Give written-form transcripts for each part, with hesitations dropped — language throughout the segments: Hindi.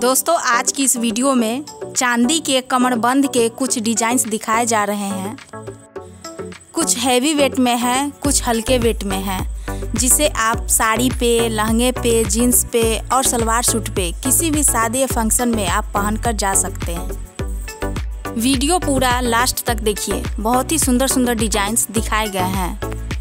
दोस्तों आज की इस वीडियो में चांदी के कमरबंद के कुछ डिजाइन्स दिखाए जा रहे हैं। कुछ हैवी वेट में है, कुछ हल्के वेट में है, जिसे आप साड़ी पे, लहंगे पे, जीन्स पे और सलवार सूट पे किसी भी शादी फंक्शन में आप पहनकर जा सकते हैं। वीडियो पूरा लास्ट तक देखिए, बहुत ही सुंदर सुंदर डिजाइन्स दिखाए गए हैं।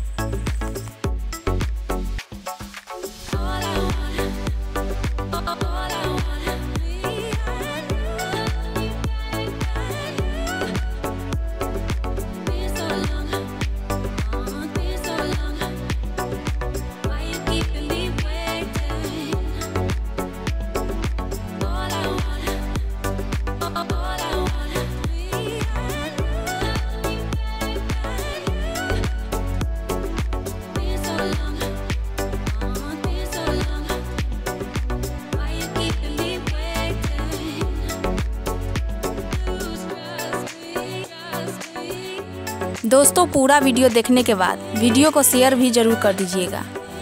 दोस्तों पूरा वीडियो देखने के बाद वीडियो को शेयर भी जरूर कर दीजिएगा।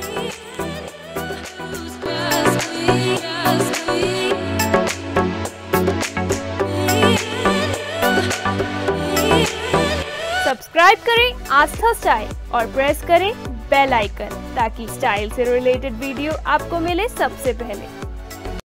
सब्सक्राइब करें आस्था स्टाइल और प्रेस करें बेल आइकन ताकि स्टाइल से रिलेटेड वीडियो आपको मिले सबसे पहले।